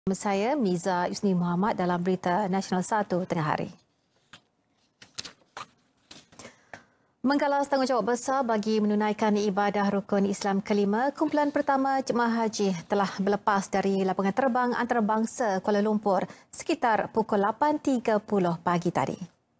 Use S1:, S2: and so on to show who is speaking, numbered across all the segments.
S1: Saya Miza Yusni Muhammad dalam Berita Nasional 1 Tengah Hari. Menggalas tanggungjawab besar bagi menunaikan ibadah rukun Islam kelima, kumpulan pertama jemaah haji telah berlepas dari lapangan terbang antarabangsa Kuala Lumpur sekitar pukul 8.30 pagi tadi.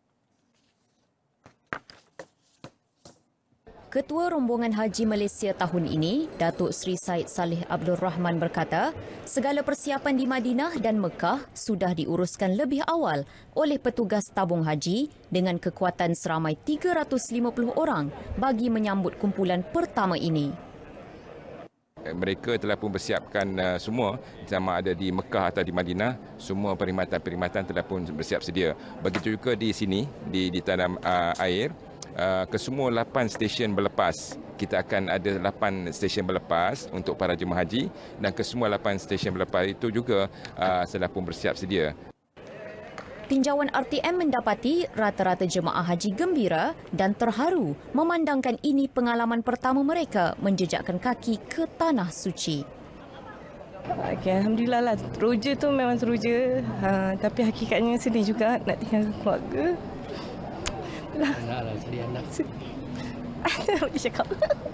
S2: Ketua Rombongan Haji Malaysia tahun ini, Datuk Seri Said Saleh Abdul Rahman berkata, segala persiapan di Madinah dan Mekah sudah diuruskan lebih awal oleh petugas tabung haji dengan kekuatan seramai 350 orang bagi menyambut kumpulan pertama ini.
S3: Mereka telah pun bersiapkan semua, sama ada di Mekah atau di Madinah, semua perkhidmatan telah pun bersiap sedia. Begitu juga di sini, di tanah air. Kesemua 8 stesen berlepas. Kita akan ada 8 stesen berlepas untuk para jemaah haji dan kesemua 8 stesen berlepas itu juga telah pun bersiap sedia.
S2: Tinjauan RTM mendapati rata-rata jemaah haji gembira dan terharu memandangkan ini pengalaman pertama mereka menjejakkan kaki ke Tanah Suci.
S4: Okay, Alhamdulillah lah, teruja tu memang teruja. Tapi hakikatnya sedih juga nak tinggal keluarga.
S5: Naklah cari anak.
S4: Boleh cakap.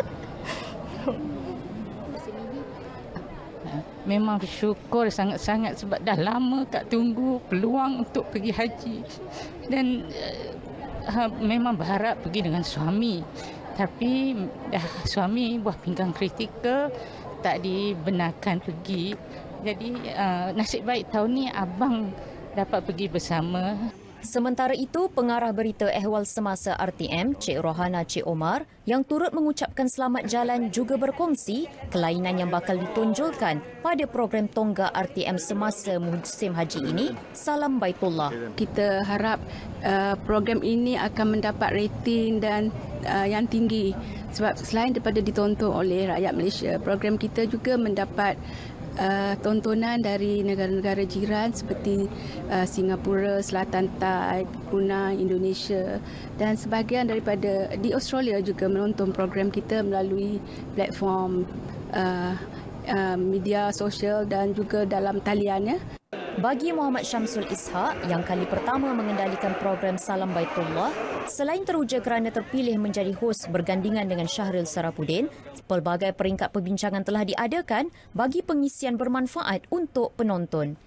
S6: Memang bersyukur sangat-sangat sebab dah lama tak tunggu peluang untuk pergi haji. Dan memang berharap pergi dengan suami. Tapi dah suami buah pinggang kritikal, tak dibenarkan pergi. Jadi nasib baik tahun ni abang dapat pergi bersama.
S2: Sementara itu, pengarah berita ehwal semasa RTM, Cik Rohana Cik Omar, yang turut mengucapkan selamat jalan juga berkongsi kelainan yang bakal ditonjolkan pada program tonggak RTM semasa musim haji ini, Salam Baitullah.
S7: Kita harap program ini akan mendapat rating dan yang tinggi sebab selain daripada ditonton oleh rakyat Malaysia, program kita juga mendapat tontonan dari negara-negara jiran seperti Singapura, Selatan Thai, Brunei, Indonesia dan sebahagian daripada di Australia juga menonton program kita melalui platform media sosial dan juga dalam taliannya.
S2: Bagi Muhammad Syamsul Ishak yang kali pertama mengendalikan program Salam Baitullah, selain teruja kerana terpilih menjadi hos bergandingan dengan Syahril Sarapudin, pelbagai peringkat perbincangan telah diadakan bagi pengisian bermanfaat untuk penonton.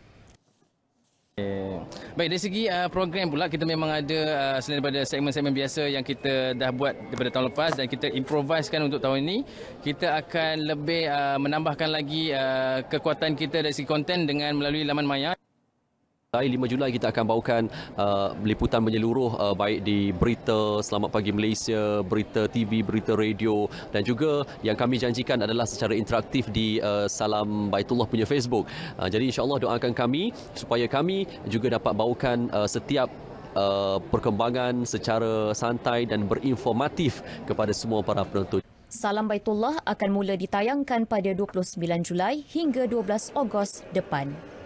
S5: Baik, dari segi program pula, kita memang ada selain daripada segmen-segmen biasa yang kita dah buat daripada tahun lepas dan kita improvisekan untuk tahun ini, kita akan lebih menambahkan lagi kekuatan kita dari segi konten dengan melalui laman maya.
S8: 5 Julai kita akan bawakan liputan menyeluruh baik di Berita Selamat Pagi Malaysia, Berita TV, Berita Radio dan juga yang kami janjikan adalah secara interaktif di Salam Baitullah punya Facebook. Jadi insya-Allah doakan kami supaya kami juga dapat bawakan setiap perkembangan secara santai dan berinformatif kepada semua para penonton.
S2: Salam Baitullah akan mula ditayangkan pada 29 Julai hingga 12 Ogos depan.